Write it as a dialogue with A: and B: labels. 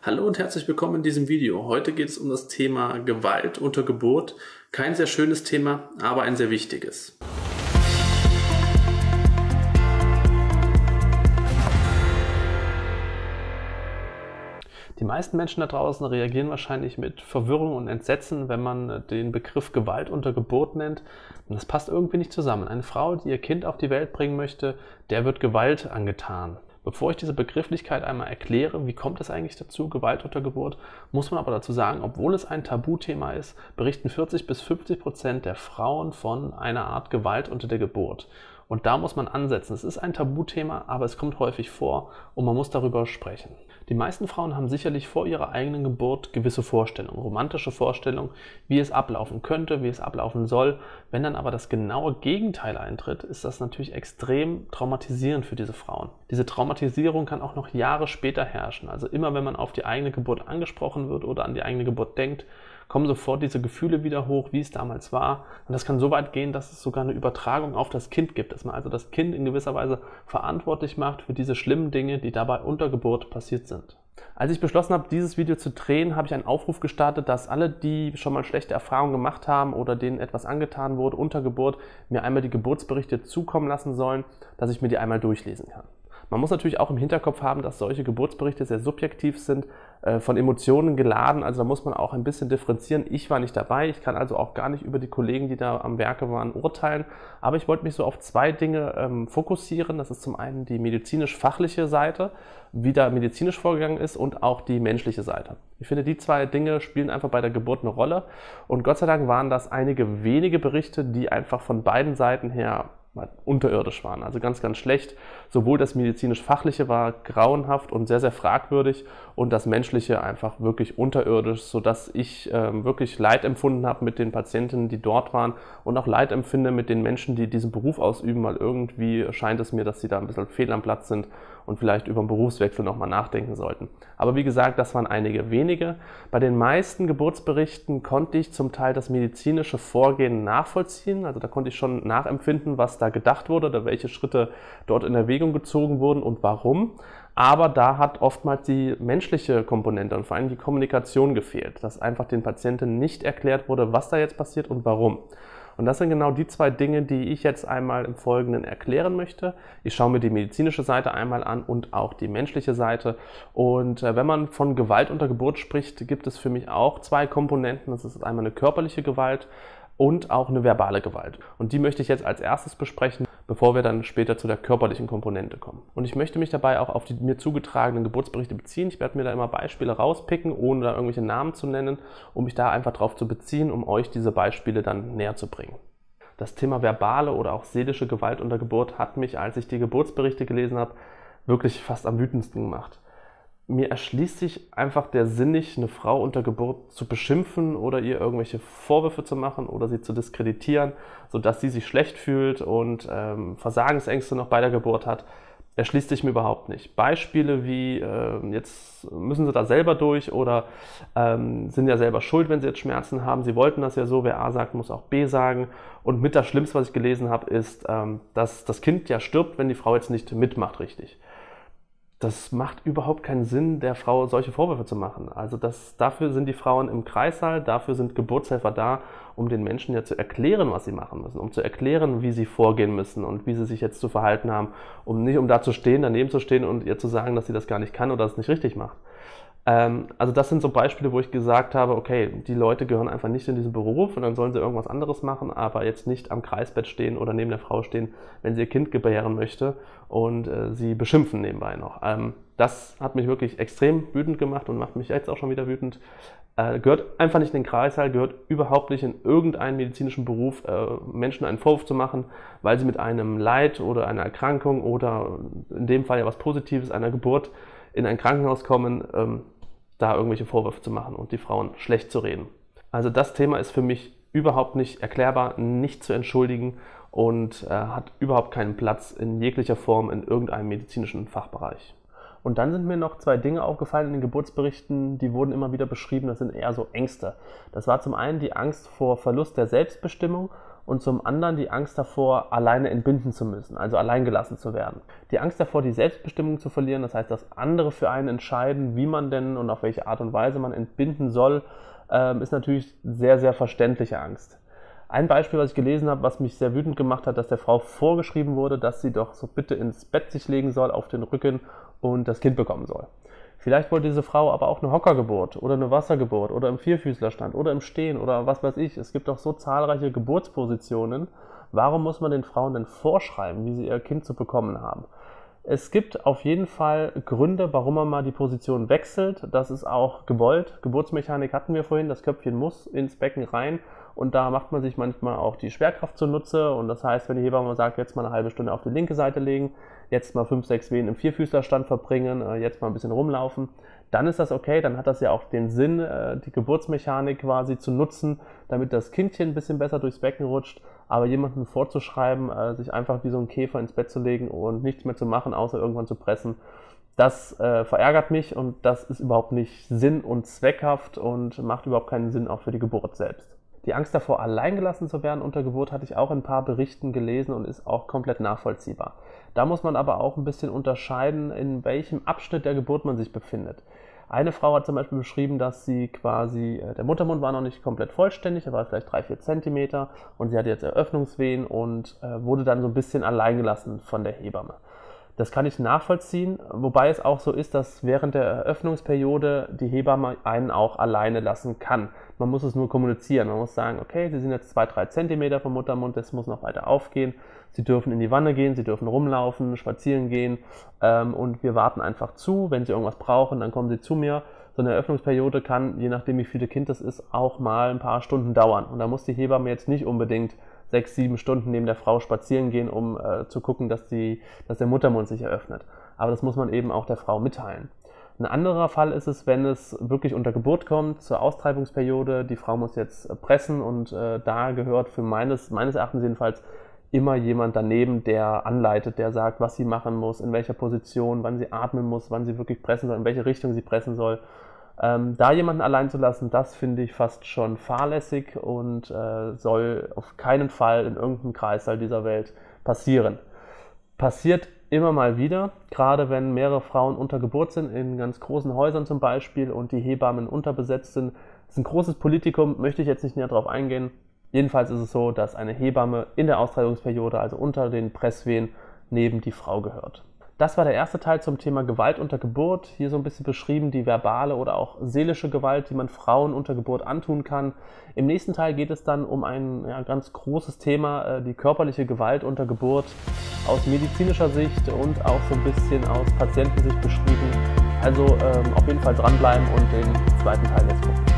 A: Hallo und herzlich willkommen in diesem Video. Heute geht es um das Thema Gewalt unter Geburt. Kein sehr schönes Thema, aber ein sehr wichtiges. Die meisten Menschen da draußen reagieren wahrscheinlich mit Verwirrung und Entsetzen, wenn man den Begriff Gewalt unter Geburt nennt. Und das passt irgendwie nicht zusammen. Eine Frau, die ihr Kind auf die Welt bringen möchte, der wird Gewalt angetan. Bevor ich diese Begrifflichkeit einmal erkläre, wie kommt es eigentlich dazu, Gewalt unter Geburt, muss man aber dazu sagen, obwohl es ein Tabuthema ist, berichten 40-50% der Frauen von einer Art Gewalt unter der Geburt. Und da muss man ansetzen. Es ist ein Tabuthema, aber es kommt häufig vor und man muss darüber sprechen. Die meisten Frauen haben sicherlich vor ihrer eigenen Geburt gewisse Vorstellungen, romantische Vorstellungen, wie es ablaufen könnte, wie es ablaufen soll. Wenn dann aber das genaue Gegenteil eintritt, ist das natürlich extrem traumatisierend für diese Frauen. Diese Traumatisierung kann auch noch Jahre später herrschen. Also immer wenn man auf die eigene Geburt angesprochen wird oder an die eigene Geburt denkt, kommen sofort diese Gefühle wieder hoch, wie es damals war. Und das kann so weit gehen, dass es sogar eine Übertragung auf das Kind gibt, dass man also das Kind in gewisser Weise verantwortlich macht für diese schlimmen Dinge, die dabei unter Geburt passiert sind. Als ich beschlossen habe, dieses Video zu drehen, habe ich einen Aufruf gestartet, dass alle, die schon mal schlechte Erfahrungen gemacht haben oder denen etwas angetan wurde unter Geburt, mir einmal die Geburtsberichte zukommen lassen sollen, dass ich mir die einmal durchlesen kann. Man muss natürlich auch im Hinterkopf haben, dass solche Geburtsberichte sehr subjektiv sind, von Emotionen geladen, also da muss man auch ein bisschen differenzieren. Ich war nicht dabei, ich kann also auch gar nicht über die Kollegen, die da am Werke waren, urteilen, aber ich wollte mich so auf zwei Dinge fokussieren. Das ist zum einen die medizinisch-fachliche Seite, wie da medizinisch vorgegangen ist, und auch die menschliche Seite. Ich finde, die zwei Dinge spielen einfach bei der Geburt eine Rolle, und Gott sei Dank waren das einige wenige Berichte, die einfach von beiden Seiten her unterirdisch waren, also ganz, ganz schlecht. Sowohl das medizinisch-fachliche war grauenhaft und sehr, sehr fragwürdig und das menschliche einfach wirklich unterirdisch, sodass ich wirklich Leid empfunden habe mit den Patientinnen, die dort waren, und auch Leid empfinde mit den Menschen, die diesen Beruf ausüben, weil irgendwie scheint es mir, dass sie da ein bisschen fehl am Platz sind und vielleicht über einen Berufswechsel nochmal nachdenken sollten. Aber wie gesagt, das waren einige wenige. Bei den meisten Geburtsberichten konnte ich zum Teil das medizinische Vorgehen nachvollziehen, also da konnte ich schon nachempfinden, was da gedacht wurde oder welche Schritte dort in Erwägung gezogen wurden und warum. Aber da hat oftmals die menschliche Komponente und vor allem die Kommunikation gefehlt, dass einfach den Patienten nicht erklärt wurde, was da jetzt passiert und warum. Und das sind genau die zwei Dinge, die ich jetzt einmal im Folgenden erklären möchte. Ich schaue mir die medizinische Seite einmal an und auch die menschliche Seite. Und wenn man von Gewalt unter Geburt spricht, gibt es für mich auch zwei Komponenten. Das ist einmal eine körperliche Gewalt und auch eine verbale Gewalt. Und die möchte ich jetzt als erstes besprechen, bevor wir dann später zu der körperlichen Komponente kommen. Und ich möchte mich dabei auch auf die mir zugetragenen Geburtsberichte beziehen. Ich werde mir da immer Beispiele rauspicken, ohne da irgendwelche Namen zu nennen, um mich da einfach drauf zu beziehen, um euch diese Beispiele dann näher zu bringen. Das Thema verbale oder auch seelische Gewalt unter Geburt hat mich, als ich die Geburtsberichte gelesen habe, wirklich fast am wütendsten gemacht. Mir erschließt sich einfach der Sinn nicht, eine Frau unter Geburt zu beschimpfen oder ihr irgendwelche Vorwürfe zu machen oder sie zu diskreditieren, sodass sie sich schlecht fühlt und Versagensängste noch bei der Geburt hat. Erschließt sich mir überhaupt nicht. Beispiele wie, jetzt müssen sie da selber durch oder sind ja selber schuld, wenn sie jetzt Schmerzen haben. Sie wollten das ja so, wer A sagt, muss auch B sagen. Und mit das Schlimmste, was ich gelesen habe, ist, dass das Kind ja stirbt, wenn die Frau jetzt nicht mitmacht richtig. Das macht überhaupt keinen Sinn, der Frau solche Vorwürfe zu machen. Also dafür sind die Frauen im Kreissaal, dafür sind Geburtshelfer da, um den Menschen ja zu erklären, was sie machen müssen, um zu erklären, wie sie vorgehen müssen und wie sie sich jetzt zu verhalten haben, um da zu stehen, daneben zu stehen und ihr zu sagen, dass sie das gar nicht kann oder es nicht richtig macht. Also das sind so Beispiele, wo ich gesagt habe, okay, die Leute gehören einfach nicht in diesen Beruf und dann sollen sie irgendwas anderes machen, aber jetzt nicht am Kreisbett stehen oder neben der Frau stehen, wenn sie ihr Kind gebären möchte und sie beschimpfen nebenbei noch. Das hat mich wirklich extrem wütend gemacht und macht mich jetzt auch schon wieder wütend. Gehört einfach nicht in den Kreissaal, gehört überhaupt nicht in irgendeinen medizinischen Beruf, Menschen einen Vorwurf zu machen, weil sie mit einem Leid oder einer Erkrankung oder in dem Fall ja was Positives, einer Geburt, in ein Krankenhaus kommen, da irgendwelche Vorwürfe zu machen und die Frauen schlecht zu reden. Also das Thema ist für mich überhaupt nicht erklärbar, nicht zu entschuldigen und hat überhaupt keinen Platz in jeglicher Form in irgendeinem medizinischen Fachbereich. Und dann sind mir noch zwei Dinge aufgefallen in den Geburtsberichten, die wurden immer wieder beschrieben, das sind eher so Ängste. Das war zum einen die Angst vor Verlust der Selbstbestimmung und zum anderen die Angst davor, alleine entbinden zu müssen, also alleingelassen zu werden. Die Angst davor, die Selbstbestimmung zu verlieren, das heißt, dass andere für einen entscheiden, wie man denn und auf welche Art und Weise man entbinden soll, ist natürlich sehr, sehr verständliche Angst. Ein Beispiel, was ich gelesen habe, was mich sehr wütend gemacht hat, dass der Frau vorgeschrieben wurde, dass sie doch so bitte ins Bett sich legen soll, auf den Rücken und das Kind bekommen soll. Vielleicht wollte diese Frau aber auch eine Hockergeburt oder eine Wassergeburt oder im Vierfüßlerstand oder im Stehen oder was weiß ich. Es gibt doch so zahlreiche Geburtspositionen. Warum muss man den Frauen denn vorschreiben, wie sie ihr Kind zu bekommen haben? Es gibt auf jeden Fall Gründe, warum man mal die Position wechselt. Das ist auch gewollt. Geburtsmechanik hatten wir vorhin. Das Köpfchen muss ins Becken rein. Und da macht man sich manchmal auch die Schwerkraft zunutze. Und das heißt, wenn die Hebamme sagt, jetzt mal eine halbe Stunde auf die linke Seite legen, jetzt mal 5, 6 Wehen im Vierfüßlerstand verbringen, jetzt mal ein bisschen rumlaufen, dann ist das okay. Dann hat das ja auch den Sinn, die Geburtsmechanik quasi zu nutzen, damit das Kindchen ein bisschen besser durchs Becken rutscht. Aber jemandem vorzuschreiben, sich einfach wie so ein Käfer ins Bett zu legen und nichts mehr zu machen, außer irgendwann zu pressen, das verärgert mich und das ist überhaupt nicht sinn- und zweckhaft und macht überhaupt keinen Sinn auch für die Geburt selbst. Die Angst davor, alleingelassen zu werden unter Geburt, hatte ich auch in ein paar Berichten gelesen und ist auch komplett nachvollziehbar. Da muss man aber auch ein bisschen unterscheiden, in welchem Abschnitt der Geburt man sich befindet. Eine Frau hat zum Beispiel beschrieben, dass sie quasi, der Muttermund war noch nicht komplett vollständig, er war vielleicht 3, 4 Zentimeter und sie hatte jetzt Eröffnungswehen und wurde dann so ein bisschen alleingelassen von der Hebamme. Das kann ich nachvollziehen, wobei es auch so ist, dass während der Eröffnungsperiode die Hebamme einen auch alleine lassen kann. Man muss es nur kommunizieren. Man muss sagen, okay, Sie sind jetzt 2, 3 Zentimeter vom Muttermund, das muss noch weiter aufgehen. Sie dürfen in die Wanne gehen, Sie dürfen rumlaufen, spazieren gehen und wir warten einfach zu. Wenn Sie irgendwas brauchen, dann kommen Sie zu mir. So eine Eröffnungsperiode kann, je nachdem wie viele Kind es ist, auch mal ein paar Stunden dauern. Und da muss die Hebamme jetzt nicht unbedingt 6, 7 Stunden neben der Frau spazieren gehen, um zu gucken, dass der Muttermund sich eröffnet. Aber das muss man eben auch der Frau mitteilen. Ein anderer Fall ist es, wenn es wirklich unter Geburt kommt, zur Austreibungsperiode, die Frau muss jetzt pressen und da gehört für meines Erachtens jedenfalls immer jemand daneben, der anleitet, der sagt, was sie machen muss, in welcher Position, wann sie atmen muss, wann sie wirklich pressen soll, in welche Richtung sie pressen soll. Da jemanden allein zu lassen, das finde ich fast schon fahrlässig und soll auf keinen Fall in irgendeinem Kreißsaal dieser Welt passieren. Passiert immer mal wieder, gerade wenn mehrere Frauen unter Geburt sind, in ganz großen Häusern zum Beispiel und die Hebammen unterbesetzt sind. Das ist ein großes Politikum, möchte ich jetzt nicht näher drauf eingehen. Jedenfalls ist es so, dass eine Hebamme in der Austreibungsperiode, also unter den Presswehen, neben die Frau gehört. Das war der erste Teil zum Thema Gewalt unter Geburt. Hier so ein bisschen beschrieben die verbale oder auch seelische Gewalt, die man Frauen unter Geburt antun kann. Im nächsten Teil geht es dann um ein ganz großes Thema, die körperliche Gewalt unter Geburt aus medizinischer Sicht und auch so ein bisschen aus Patientensicht beschrieben. Also auf jeden Fall dranbleiben und den zweiten Teil jetzt gucken.